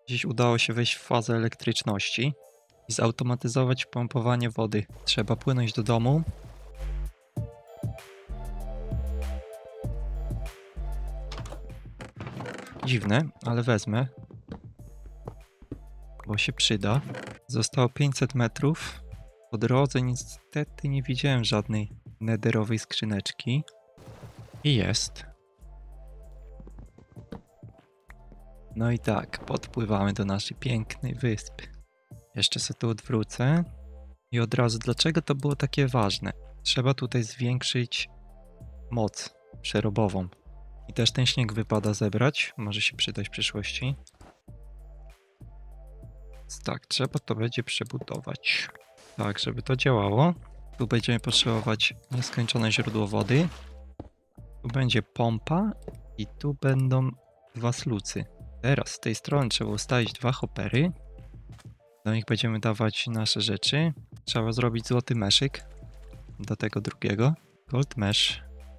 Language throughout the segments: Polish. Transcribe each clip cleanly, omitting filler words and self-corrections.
Dziś udało się wejść w fazę elektryczności i zautomatyzować pompowanie wody. Trzeba płynąć do domu. Dziwne, ale wezmę, bo się przyda. Zostało 500 metrów. Po drodze niestety nie widziałem żadnej nederowej skrzyneczki. I jest. No i tak, podpływamy do naszej pięknej wyspy. Jeszcze sobie tu odwrócę. I od razu, dlaczego to było takie ważne? Trzeba tutaj zwiększyć moc przerobową. I też ten śnieg wypada zebrać. Może się przydać w przyszłości. Więc tak, trzeba to będzie przebudować. Tak, żeby to działało. Tu będziemy potrzebować nieskończone źródło wody. Tu będzie pompa i tu będą 2 slucy. Teraz z tej strony trzeba ustawić 2 hoppery. Do nich będziemy dawać nasze rzeczy. Trzeba zrobić złoty meszyk. Do tego drugiego. Gold mesh.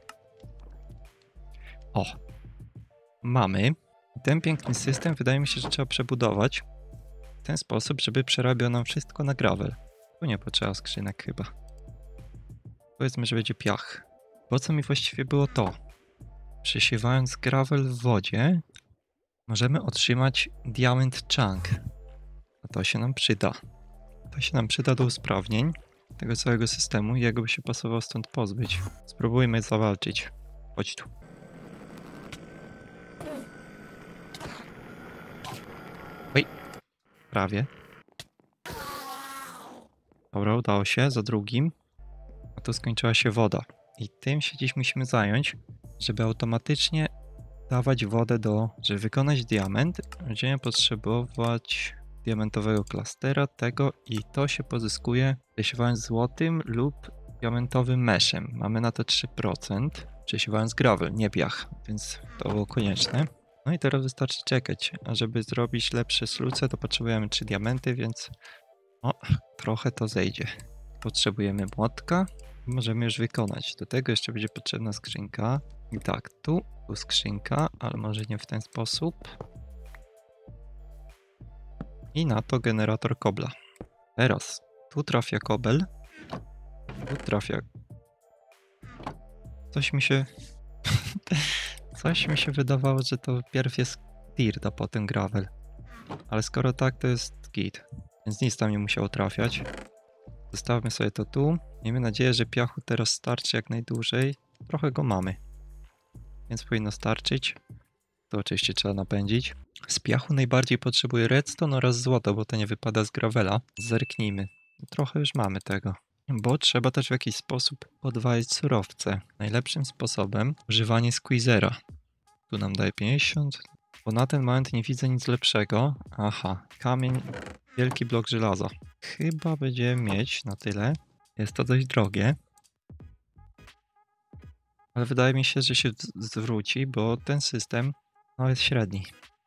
O! Mamy. Ten piękny system wydaje mi się, że trzeba przebudować w ten sposób, żeby przerabiał nam wszystko na gravel. Tu nie potrzeba skrzynek chyba. Powiedzmy, że będzie piach. Po co mi właściwie było to? Przesiewając gravel w wodzie, możemy otrzymać diamond chunk. A to się nam przyda. To się nam przyda do usprawnień tego całego systemu i jakby się pasował stąd pozbyć. Spróbujmy zawalczyć. Chodź tu. Oj, prawie. Dobra, udało się, za drugim. A tu skończyła się woda. I tym się dziś musimy zająć, żeby automatycznie dawać wodę żeby wykonać diament, będziemy potrzebować diamentowego klastera, tego i to się pozyskuje przesiewając złotym lub diamentowym meshem. Mamy na to 3%, przesiewając gravel, nie piach, więc to było konieczne. No i teraz wystarczy czekać, a żeby zrobić lepsze sluce, to potrzebujemy 3 diamenty, więc trochę to zejdzie. Potrzebujemy młotka. Możemy już wykonać. Do tego jeszcze będzie potrzebna skrzynka. I tak, tu skrzynka, ale może nie w ten sposób. I na to generator kobla. Teraz tu trafia kobel. Tu trafia... Coś mi się... Coś mi się wydawało, że to pierw jest dirt, a potem gravel. Ale skoro tak, to jest git. Więc nic tam nie musiało trafiać. Zostawmy sobie to tu. Miejmy nadzieję, że piachu teraz starczy jak najdłużej. Trochę go mamy. Więc powinno starczyć. To oczywiście trzeba napędzić. Z piachu najbardziej potrzebuję redstone oraz złoto, bo to nie wypada z gravela. Zerknijmy. Trochę już mamy tego. Bo trzeba też w jakiś sposób podwajać surowce. Najlepszym sposobem używanie squeezera. Tu nam daje 50. Bo na ten moment nie widzę nic lepszego. Aha, kamień, wielki blok żelaza. Chyba będziemy mieć na tyle. Jest to dość drogie. Ale wydaje mi się, że się zwróci, bo ten system jest średni.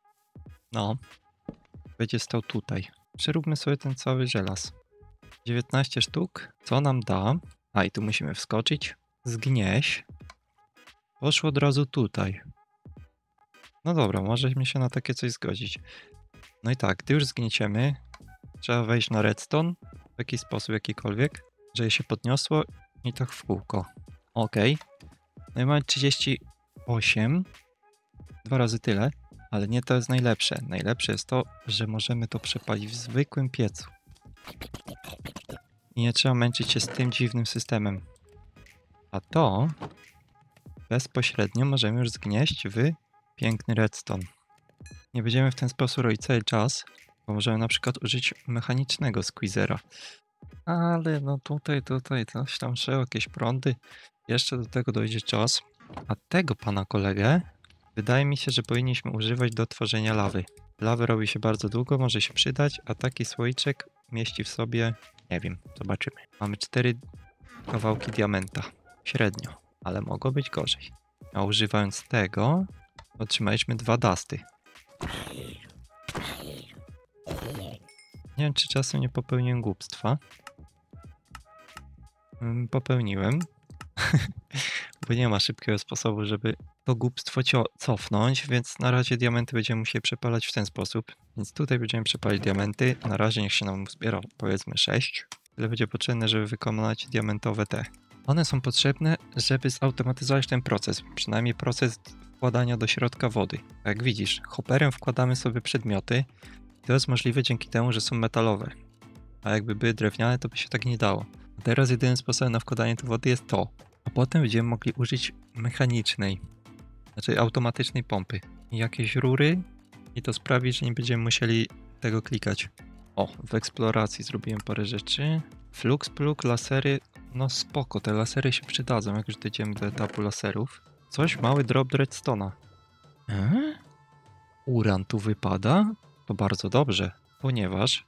Będzie stał tutaj. Przeróbmy sobie ten cały żelaz. 19 sztuk. Co nam da? I tu musimy wskoczyć. Zgnieść. Poszło od razu tutaj. No dobra, możemy się na takie coś zgodzić. No i tak, gdy już zgnieciemy, trzeba wejść na redstone w jakiś sposób, jakikolwiek, żeby się podniosło i tak w kółko. Ok. No i mamy 38. 2 razy tyle, ale nie to jest najlepsze. Najlepsze jest to, że możemy to przepalić w zwykłym piecu. I nie trzeba męczyć się z tym dziwnym systemem. A to bezpośrednio możemy już zgnieść w piękny redstone. Nie będziemy w ten sposób robić cały czas, bo możemy na przykład użyć mechanicznego squeezera. Ale no tutaj coś tam trzeba, jakieś prądy. Jeszcze do tego dojdzie czas. A tego pana kolegę wydaje mi się, że powinniśmy używać do tworzenia lawy. Lawy robi się bardzo długo, może się przydać, a taki słoiczek mieści w sobie, nie wiem, zobaczymy. Mamy 4 kawałki diamenta. Średnio, ale mogło być gorzej. A używając tego otrzymaliśmy 2 dusty. Nie wiem, czy czasem nie popełniłem głupstwa. Popełniłem. Bo nie ma szybkiego sposobu, żeby to głupstwo cofnąć, więc na razie diamenty będziemy musieli przepalać w ten sposób. Więc tutaj będziemy przepalić diamenty. Na razie niech się nam zbiera powiedzmy 6. Tyle będzie potrzebne, żeby wykonać diamentowe te. One są potrzebne, żeby zautomatyzować ten proces. Przynajmniej proces wkładania do środka wody. Jak widzisz, hopperem wkładamy sobie przedmioty. To jest możliwe dzięki temu, że są metalowe. A jakby były drewniane, to by się tak nie dało. A teraz jedynym sposobem na wkładanie do wody jest to. A potem będziemy mogli użyć mechanicznej, znaczy automatycznej pompy. I jakieś rury i to sprawi, że nie będziemy musieli tego klikać. O, w eksploracji zrobiłem parę rzeczy. Flux plug, lasery, no spoko, te lasery się przydadzą, jak już dojdziemy do etapu laserów. Coś, mały drop redstone'a. Uran tu wypada? To bardzo dobrze, ponieważ...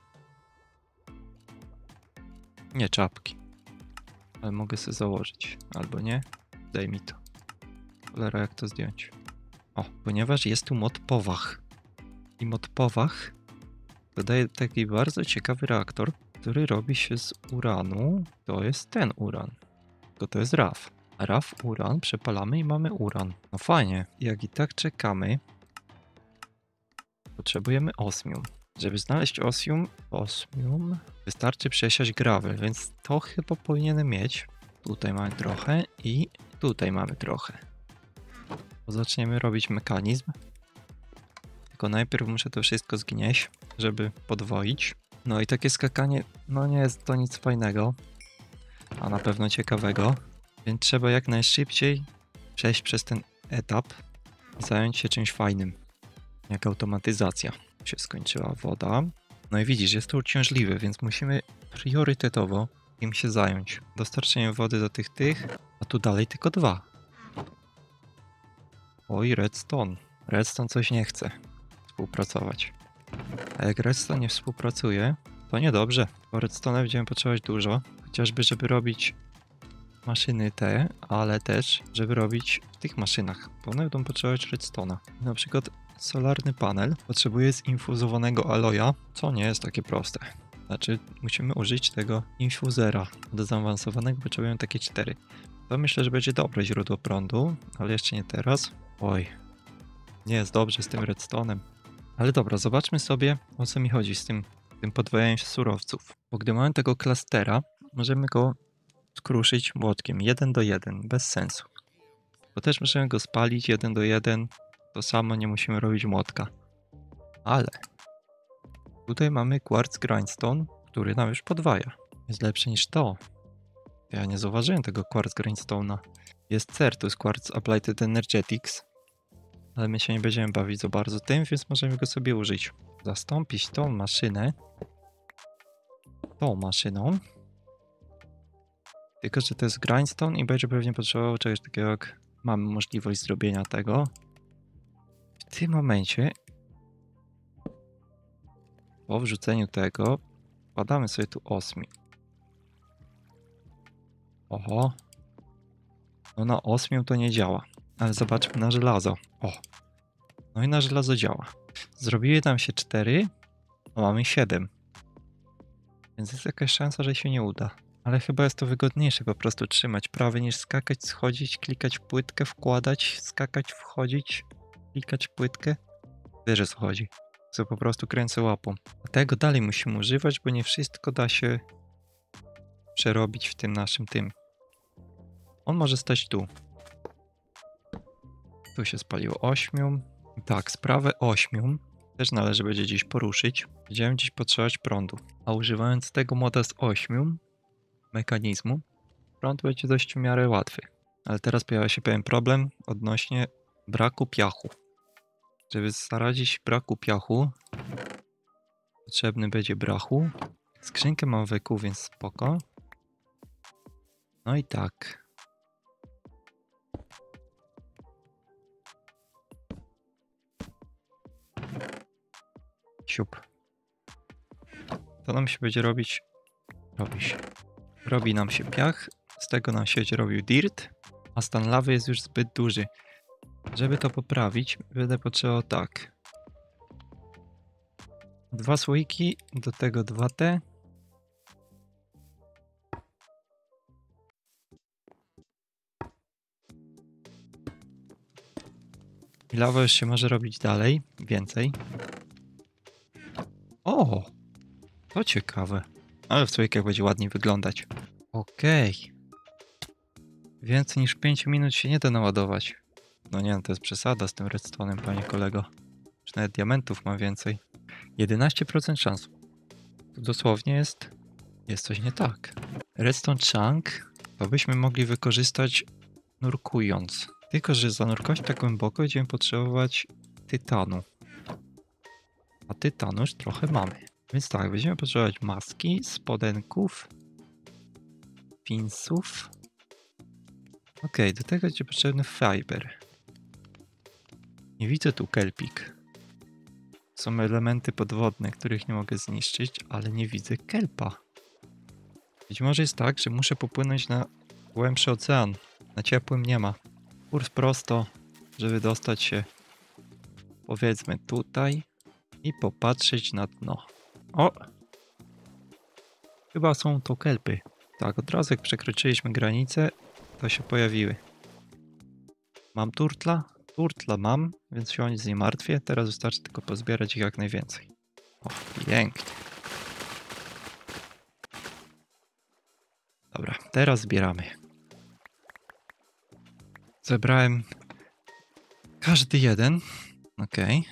Nie czapki. Ale mogę sobie założyć, albo nie. Daj mi to. Cholera, jak to zdjąć? O, ponieważ jest tu mod powach. I mod powach dodaje taki bardzo ciekawy reaktor, który robi się z uranu. To jest ten uran. To jest RAF. A RAF uran przepalamy i mamy uran. No fajnie. Jak i tak czekamy, potrzebujemy osmium. Żeby znaleźć osmium, wystarczy przesiać gravel, więc to chyba powinienem mieć. Tutaj mamy trochę i tutaj mamy trochę. Zaczniemy robić mechanizm. Tylko najpierw muszę to wszystko zgnieść, żeby podwoić. No i takie skakanie, no nie jest to nic fajnego, a na pewno ciekawego. Więc trzeba jak najszybciej przejść przez ten etap i zająć się czymś fajnym, jak automatyzacja. Się skończyła woda. No i widzisz, jest to uciążliwe, więc musimy priorytetowo im się zająć. Dostarczeniem wody do tych, a tu dalej tylko 2. Oj, redstone. Redstone coś nie chce współpracować. A jak redstone nie współpracuje, to niedobrze, bo redstone będziemy potrzebować dużo, chociażby żeby robić maszyny te, ale też żeby robić w tych maszynach, bo one będą potrzebować redstone'a. Na przykład solarny panel potrzebuje zinfuzowanego aloja, co nie jest takie proste. Znaczy musimy użyć tego infuzera. Do zaawansowanego potrzebujemy takie 4. To myślę, że będzie dobre źródło prądu, ale jeszcze nie teraz. Oj, nie jest dobrze z tym redstone'em. Ale dobra, zobaczmy sobie, o co mi chodzi z tym podwajaniem się surowców. Bo gdy mamy tego klastera, możemy go skruszyć młotkiem 1 do 1, bez sensu. Bo też możemy go spalić 1 do 1, to samo nie musimy robić młotka. Ale tutaj mamy quartz grindstone, który nam już podwaja. Jest lepszy niż to. Ja nie zauważyłem tego quartz grindstone'a. Jest Certus Quartz Applied Energetics, ale my się nie będziemy bawić za bardzo tym, więc możemy go sobie użyć. Zastąpić tą maszynę tą maszyną. Tylko że to jest grindstone i będzie pewnie potrzebował czegoś takiego, jak mamy możliwość zrobienia tego. W tym momencie po wrzuceniu tego wkładamy sobie tu 8. Oho. No na 8 to nie działa. Ale zobaczmy na żelazo. O. No i na żelazo działa. Zrobiły nam się 4, a mamy 7. Więc jest jakaś szansa, że się nie uda. Ale chyba jest to wygodniejsze po prostu trzymać prawy niż skakać, schodzić, klikać w płytkę, wkładać, skakać, wchodzić, klikać w płytkę. Wiesz, o co chodzi. Co po prostu kręcę łapą. A tego dalej musimy używać, bo nie wszystko da się przerobić w tym naszym tym. On może stać tu. Tu się spaliło 8. Tak, sprawę 8 też należy będzie dziś poruszyć. Będziemy dziś potrzebować prądu. A używając tego moda z 8 mechanizmu, prąd będzie dość w miarę łatwy. Ale teraz pojawia się pewien problem odnośnie braku piachu. Żeby zaradzić braku piachu, potrzebny będzie brachu. Skrzynkę mam w EQ, więc spoko. No i tak. Siup. To nam się będzie robić. Robi nam się piach, z tego nam się będzie robił dirt, a stan lawy jest już zbyt duży. Żeby to poprawić, będę potrzebował tak. 2 słoiki, do tego 2T. lawa już się może robić dalej. Więcej. O! To ciekawe. Ale w trójkach będzie ładniej wyglądać. Okej. Więcej niż 5 minut się nie da naładować. No nie, to jest przesada z tym redstone'em, panie kolego. Już nawet diamentów mam więcej. 11% szans. To dosłownie jest coś nie tak. Redstone chunk to byśmy mogli wykorzystać nurkując. Tylko że za nurkować tak głęboko będziemy potrzebować tytanu. A tytanu już trochę mamy. Więc tak, będziemy potrzebować maski, spodenków, pinsów. Okej, do tego będzie potrzebny fiber. Nie widzę tu kelpik. Są elementy podwodne, których nie mogę zniszczyć, ale nie widzę kelpa. Być może jest tak, że muszę popłynąć na głębszy ocean. Na ciepłym nie ma. Kurs prosto, żeby dostać się, powiedzmy, tutaj i popatrzeć na dno. O! Chyba są to kelpy. Tak, od razu jak przekroczyliśmy granicę, to się pojawiły. Mam turtla? Turtla mam, więc się o nic nie martwię. Teraz wystarczy tylko pozbierać ich jak najwięcej. O, pięknie. Dobra, teraz zbieramy. Zebrałem każdy jeden. Okej.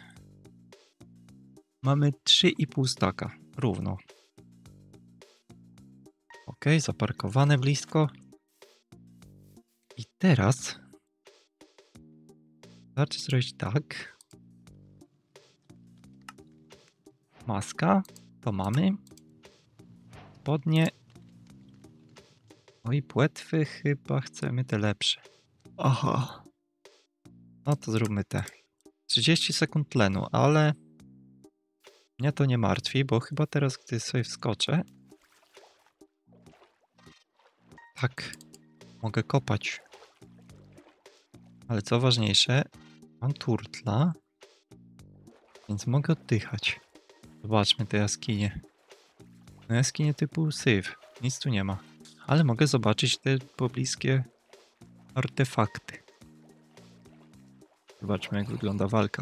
Mamy 3,5 staka. Równo. Okej, zaparkowane blisko. I teraz wystarczy zrobić tak. Maska. To mamy. Spodnie. No i płetwy chyba chcemy te lepsze. Aha. No to zróbmy te. 30 sekund tlenu, ale mnie to nie martwi, bo chyba teraz, gdy sobie wskoczę, tak, mogę kopać. Ale co ważniejsze, mam turtla, więc mogę oddychać. Zobaczmy te jaskinie. No jaskinie typu syf, nic tu nie ma. Ale mogę zobaczyć te pobliskie artefakty. Zobaczmy, jak wygląda walka.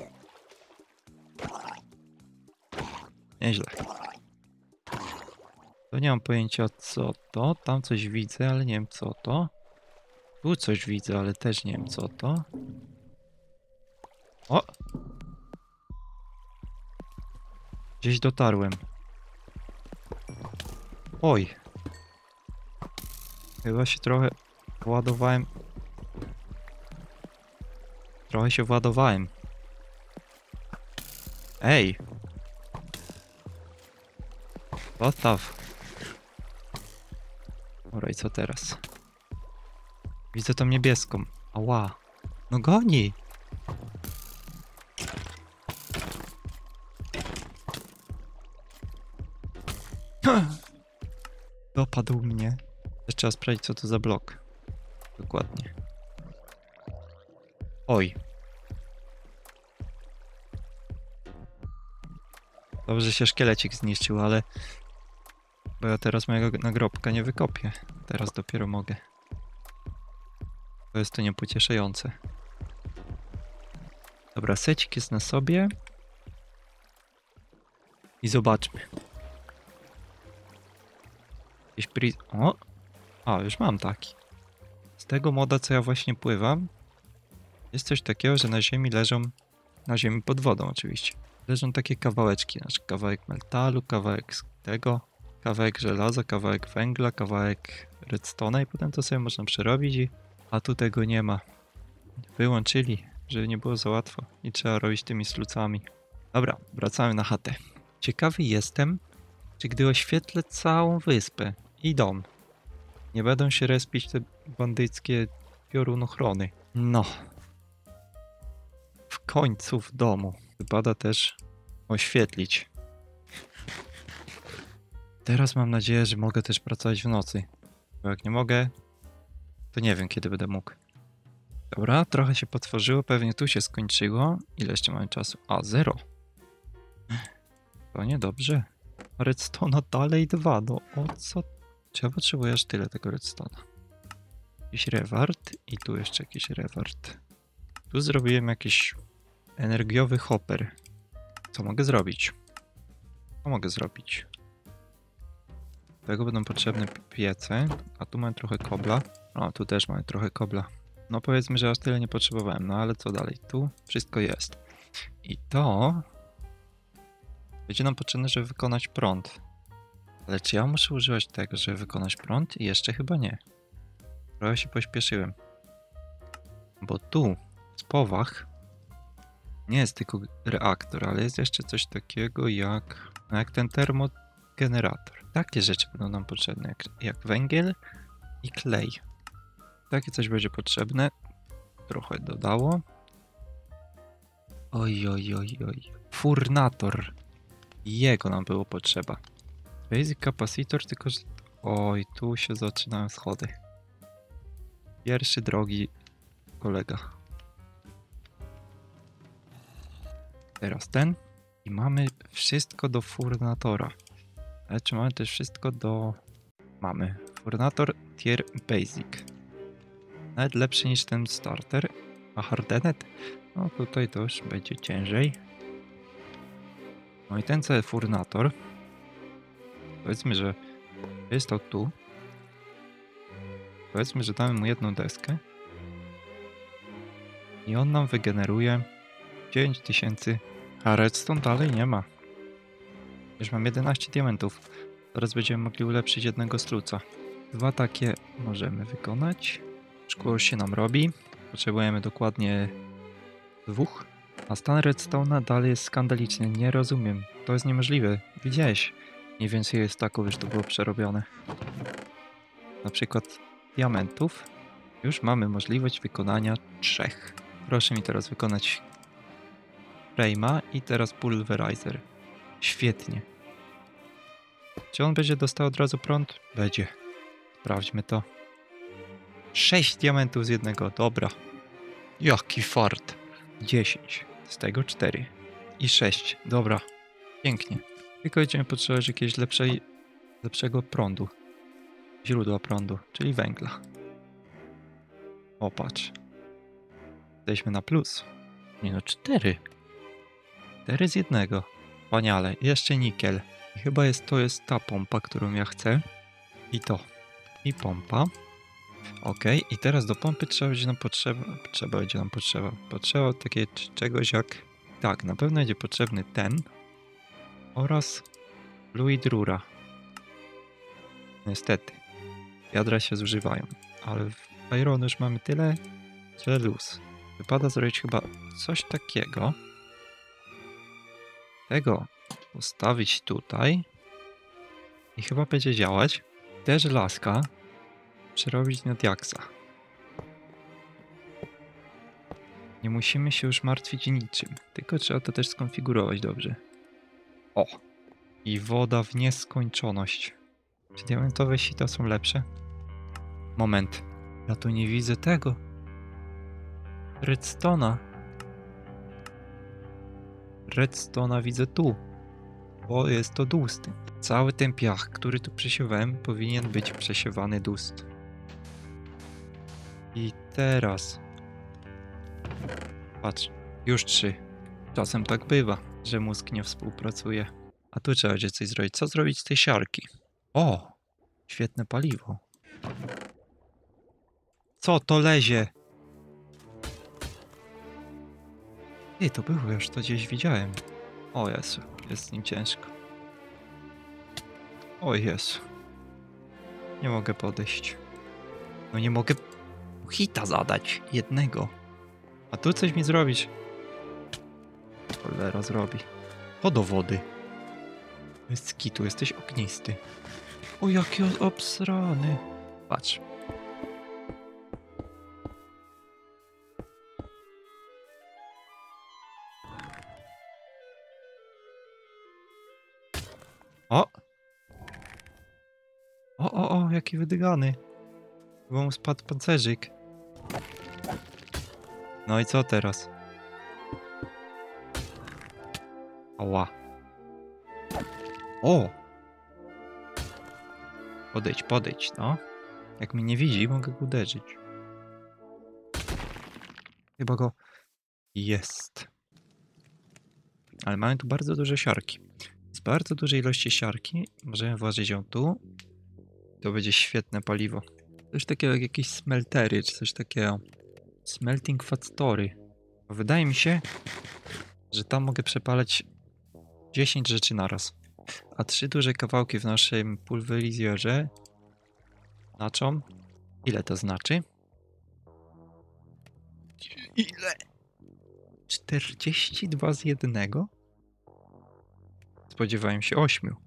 Nieźle. To nie mam pojęcia, co to. Tam coś widzę, ale nie wiem, co to. Tu coś widzę, ale też nie wiem, co to. O! Gdzieś dotarłem. Oj! Chyba się trochę władowałem. Trochę się władowałem. Ej! Zostaw. Dobra, i co teraz? Widzę tą niebieską. Ała. No goni! Dopadł mnie. Też trzeba sprawdzić, co to za blok. Dokładnie. Oj. Dobrze, że się szkielecik zniszczył, ale... Bo ja teraz mojego nagrobka nie wykopię. Teraz dopiero mogę. To jest to niepocieszające. Dobra, secik jest na sobie. I zobaczmy. O! A, już mam taki. Z tego moda, co ja właśnie pływam, jest coś takiego, że na ziemi leżą... Na ziemi pod wodą oczywiście. Leżą takie kawałeczki. Znaczy kawałek metalu, kawałek tego, kawałek żelaza, kawałek węgla, kawałek redstone'a i potem to sobie można przerobić a tu tego nie ma. Wyłączyli, żeby nie było za łatwo i trzeba robić tymi slucami. Dobra, wracamy na chatę. Ciekawy jestem, czy gdy oświetlę całą wyspę i dom, nie będą się respić te bandyckie piorunochrony. No. W końcu w domu. Wypada też oświetlić. Teraz mam nadzieję, że mogę też pracować w nocy. Bo jak nie mogę, to nie wiem, kiedy będę mógł. Dobra, trochę się potworzyło, pewnie tu się skończyło. Ile jeszcze mamy czasu? A, 0. To niedobrze. Redstone'a dalej 2, no o co? Czy ja potrzebuję aż tyle tego redstone'a? Jakiś rewart i tu jeszcze jakiś rewart. Tu zrobiłem jakiś energiowy hopper. Co mogę zrobić? Co mogę zrobić? Do tego będą potrzebne piece, a tu mamy trochę kobla. O, tu też mamy trochę kobla. No powiedzmy, że aż tyle nie potrzebowałem, no ale co dalej? Tu wszystko jest. I to będzie nam potrzebne, żeby wykonać prąd. Ale czy ja muszę używać tego, żeby wykonać prąd? Jeszcze chyba nie. Trochę się pośpieszyłem. Bo tu, w spowach, nie jest tylko reaktor, ale jest jeszcze coś takiego jak, no jak ten termogenerator. Takie rzeczy będą nam potrzebne, jak węgiel i klej. Takie coś będzie potrzebne. Trochę dodało. Oj, oj, oj, oj. Furnator. Jego nam było potrzeba. Basic capacitor, tylko że... Oj, tu się zaczynają schody. Pierwszy drogi kolega. Teraz ten. I mamy wszystko do furnatora. Ale czy mamy też wszystko do... Mamy. Furnator tier basic. Nawet lepszy niż ten starter. A hardened? No tutaj to już będzie ciężej. No i ten cały furnator. Powiedzmy, że jest to tu. Powiedzmy, że damy mu jedną deskę. I on nam wygeneruje 9000. A redstone dalej nie ma. Już mam 11 diamentów. Teraz będziemy mogli ulepszyć jednego struca. 2 takie możemy wykonać. Szkło już się nam robi. Potrzebujemy dokładnie 2. A stan redstone'a dalej jest skandaliczny. Nie rozumiem. To jest niemożliwe. Widziałeś. Mniej więcej jest taków, już to było przerobione. Na przykład diamentów. Już mamy możliwość wykonania 3. Proszę mi teraz wykonać frame'a i teraz pulverizer. Świetnie. Czy on będzie dostał od razu prąd? Będzie. Sprawdźmy to. 6 diamentów z jednego. Dobra. Jaki fart. 10. Z tego 4. I 6. Dobra. Pięknie. Tylko będziemy potrzebować jakiegoś lepszego prądu. Źródła prądu, czyli węgla. O, patrz. Jesteśmy na plus. Nie no, 4. 4 z jednego. Wspaniale. Jeszcze nikiel. I chyba to jest ta pompa, którą ja chcę. I to. I pompa. Ok. I teraz do pompy będzie nam potrzeba takiego czegoś jak... Tak, na pewno będzie potrzebny ten. Oraz fluid rura. Niestety. Jądra się zużywają. Ale w Ironu już mamy tyle, że luz. Wypada zrobić chyba coś takiego. Tego ustawić tutaj. I chyba będzie działać. Te żelazka przerobić na diaksa. Nie musimy się już martwić niczym. Tylko trzeba to też skonfigurować dobrze. O! I woda w nieskończoność. Czy diamentowe sita są lepsze? Moment. Ja tu nie widzę tego. Redstone'a. Redstone'a widzę tu. Bo jest to dust. Cały ten piach, który tu przesiewałem, powinien być przesiewany dust. I teraz... Patrz, już 3. Czasem tak bywa, że mózg nie współpracuje. A tu trzeba będzie coś zrobić. Co zrobić z tej siarki? O! Świetne paliwo. Co to lezie? Ej, to było, już to gdzieś widziałem. O Jezu, jest z nim ciężko. O Jezu. Nie mogę podejść. No nie mogę hita zadać. Jednego. A tu coś mi zrobić. Cholera zrobi. To do wody. Jest z kitu, jesteś ognisty. O, jaki obsrany. Patrz. O! O, jaki wydygany. Chyba mu spadł pancerzyk. No i co teraz? Ała. O! Podejdź, no. Jak mnie nie widzi, mogę go uderzyć. Chyba go Jest. Ale mamy tu bardzo duże siarki. Z bardzo dużej ilości siarki możemy włożyć ją tu. To będzie świetne paliwo. Coś takiego jak jakieś smeltery, czy coś takiego. Smelting factory. Wydaje mi się, że tam mogę przepalać 10 rzeczy naraz. A 3 duże kawałki w naszym pulwerizjerze znaczą... Ile to znaczy? Ile? 42 z jednego? Spodziewałem się 8.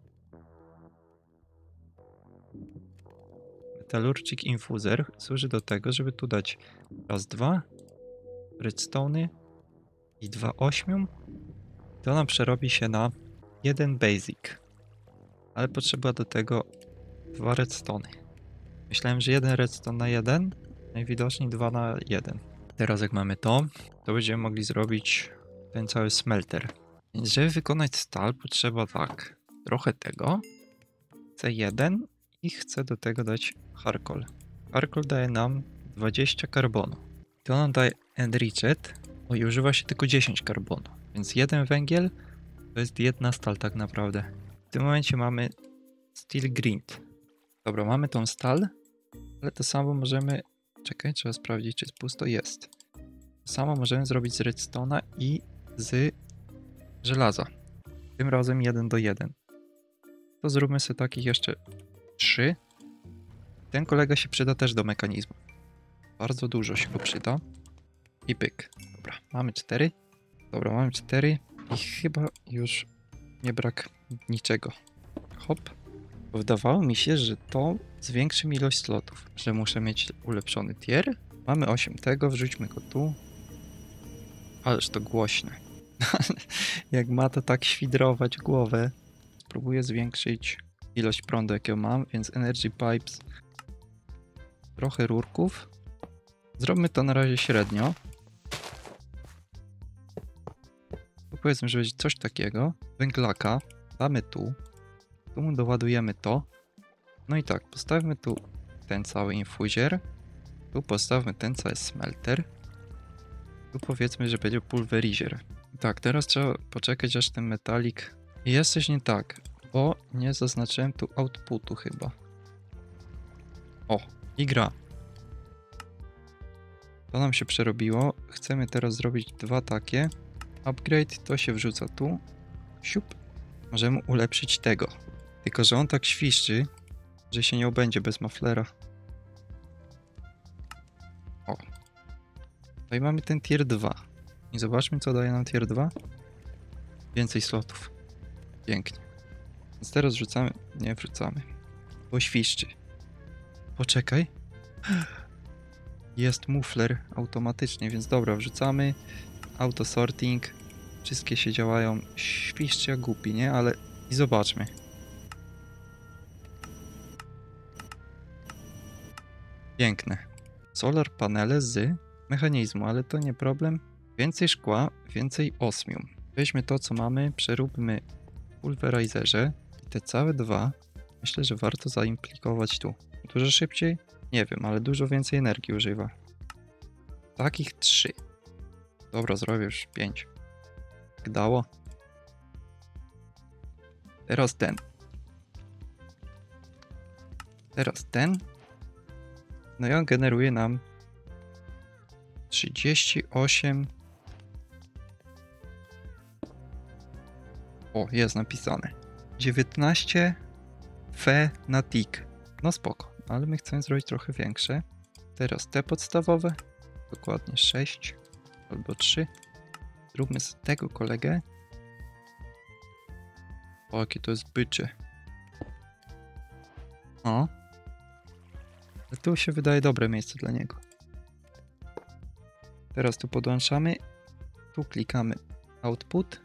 Metallurgic Infuser służy do tego, żeby tu dać raz 2 redstone'y i 2 8. To nam przerobi się na 1 basic. Ale potrzeba do tego 2 redstone'y. Myślałem, że 1 redstone na 1, najwidoczniej 2 na 1. Teraz jak mamy to będziemy mogli zrobić ten cały smelter. Więc żeby wykonać stal, potrzeba tak, trochę tego, C1 i chcę do tego dać charcoal. Charcoal daje nam 20 karbonu. To nam daje enriched, i używa się tylko 10 karbonu, więc jeden węgiel to jest jedna stal tak naprawdę. W tym momencie mamy steel grind. Dobra, mamy tą stal, ale to samo możemy... Czekaj, trzeba sprawdzić, czy jest pusto. Jest. To samo możemy zrobić z redstone'a i z żelaza. Tym razem 1 do 1. To zróbmy sobie takich jeszcze 3. Ten kolega się przyda też do mechanizmu. Bardzo dużo się go przyda. I pyk. Dobra, mamy 4. Dobra, mamy 4 i chyba już nie brak niczego. Hop. Wydawało mi się, że to zwiększy mi ilość slotów, że muszę mieć ulepszony tier. Mamy 8 tego, wrzućmy go tu. Ależ to głośne. Jak ma to tak świdrować głowę. Spróbuję zwiększyć ilość prądu, jakiego mam, więc Energy Pipes. Trochę rurków. Zróbmy to na razie średnio. Tu powiedzmy, że będzie coś takiego. Węglaka damy tu. Tu mu doładujemy to. No i tak, postawmy tu ten cały infuzier. Tu postawmy ten cały smelter. Tu powiedzmy, że będzie pulverizer. Tak, teraz trzeba poczekać, aż ten metalik... Jest coś nie tak, bo nie zaznaczyłem tu outputu chyba. O, i gra. To nam się przerobiło. Chcemy teraz zrobić 2 takie. Upgrade, to się wrzuca tu. Siup. Możemy ulepszyć tego. Tylko że on tak świszczy, że się nie obędzie bez mufflera. O. No i mamy ten tier 2. I zobaczmy, co daje nam tier 2. Więcej slotów. Pięknie. Więc teraz wrzucamy. Nie wrzucamy. Bo świszczy. Poczekaj. Jest muffler automatycznie, więc dobra, wrzucamy. Auto sorting. Wszystkie się działają. Świszczy jak głupi, nie? Ale i zobaczmy. Piękne. Solar panele z mechanizmu, ale to nie problem. Więcej szkła, więcej osmium. Weźmy to, co mamy, przeróbmy w pulverizerze. I te całe 2 myślę, że warto zaimplikować tu. Dużo szybciej? Nie wiem, ale dużo więcej energii używa. Takich 3. Dobra, zrobię już 5. Jak dało. Teraz ten. Teraz ten. No i on generuje nam 38. O, jest napisane. 19 fe na tick. No spoko, ale my chcemy zrobić trochę większe. Teraz te podstawowe. Dokładnie 6 albo 3. Zróbmy z tego kolegę. O, jakie to jest bycze. O. Ale tu się wydaje dobre miejsce dla niego. Teraz tu podłączamy. Tu klikamy output.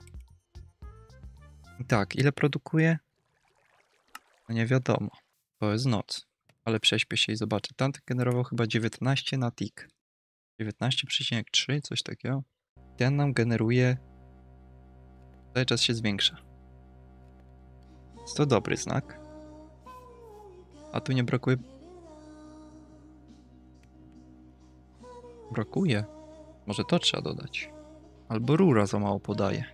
I tak, ile produkuje? No nie wiadomo. To jest noc. Ale prześpię się i zobaczę. Tamten generował chyba 19 na tick. 19,3, coś takiego. Ten nam generuje... Cały czas się zwiększa. Jest to dobry znak. A tu nie brakuje... Brakuje. Może to trzeba dodać. Albo rura za mało podaje.